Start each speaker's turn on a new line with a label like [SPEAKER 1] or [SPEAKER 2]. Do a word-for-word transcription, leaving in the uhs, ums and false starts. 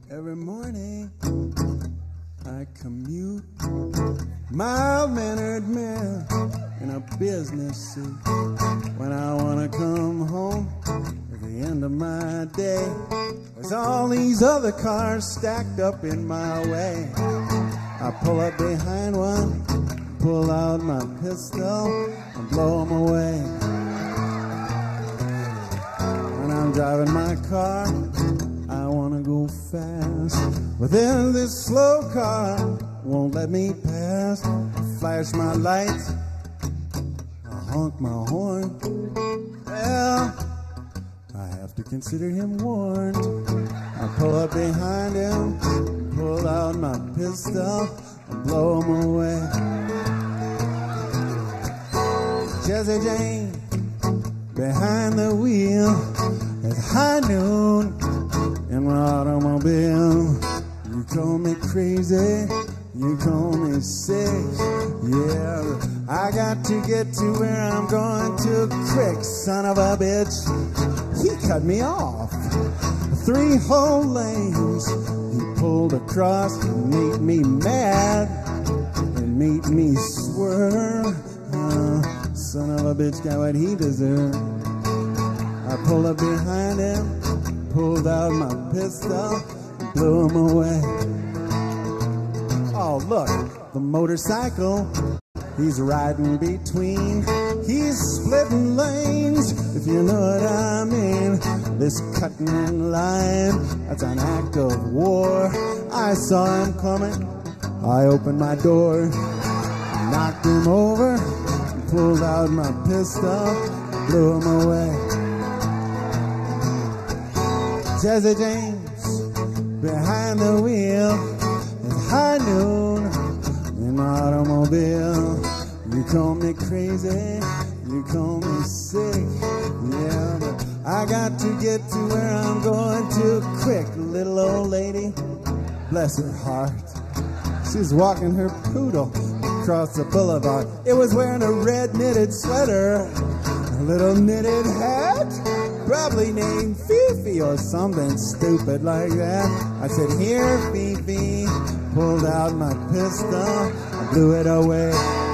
[SPEAKER 1] Every morning I commute, mild-mannered man in a business suit. When I want to come home at the end of my day, there's all these other cars stacked up in my way. I pull up behind one, pull out my pistol, and blow them away. When I'm driving my car, I wanna go fast, but then this slow car won't let me pass. I flash my lights, I honk my horn. Well, I have to consider him warned. I pull up behind him, pull out my pistol, and blow him away. Jesse Jane behind the wheel at high noon in my automobile. You call me crazy, you call me sick. Yeah, I got to get to where I'm going too quick. Son of a bitch, he cut me off three whole lanes. He pulled across and made me mad and made me swerve. Uh, son of a bitch got what he deserved. I pulled up behind him, pulled out my pistol, blew him away. Oh, look, the motorcycle he's riding between. He's splitting lanes, if you know what I mean. This cutting in line, that's an act of war. I saw him coming, I opened my door, knocked him over, pulled out my pistol, blew him away. Jesse James behind the wheel at high noon in my automobile. You call me crazy, you call me sick, yeah, but I got to get to where I'm going too quick. Little old lady, bless her heart, she's walking her poodle across the boulevard. It was wearing a red knitted sweater, a little knitted hat, probably named Fifi or something stupid like that. I said, here, Fifi, pulled out my pistol, I blew it away.